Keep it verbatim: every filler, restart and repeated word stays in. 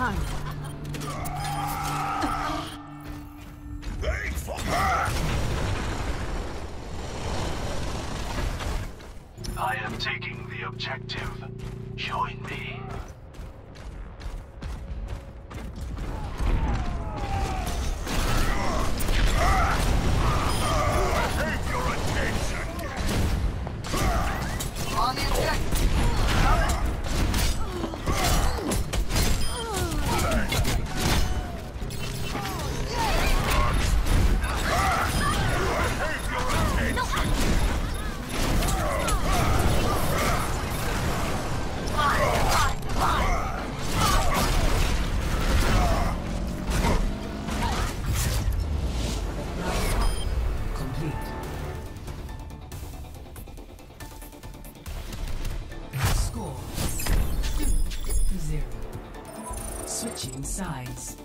time. Wait for her! I am taking the objective. Join me. Take your attention! On the objective. Switching sides.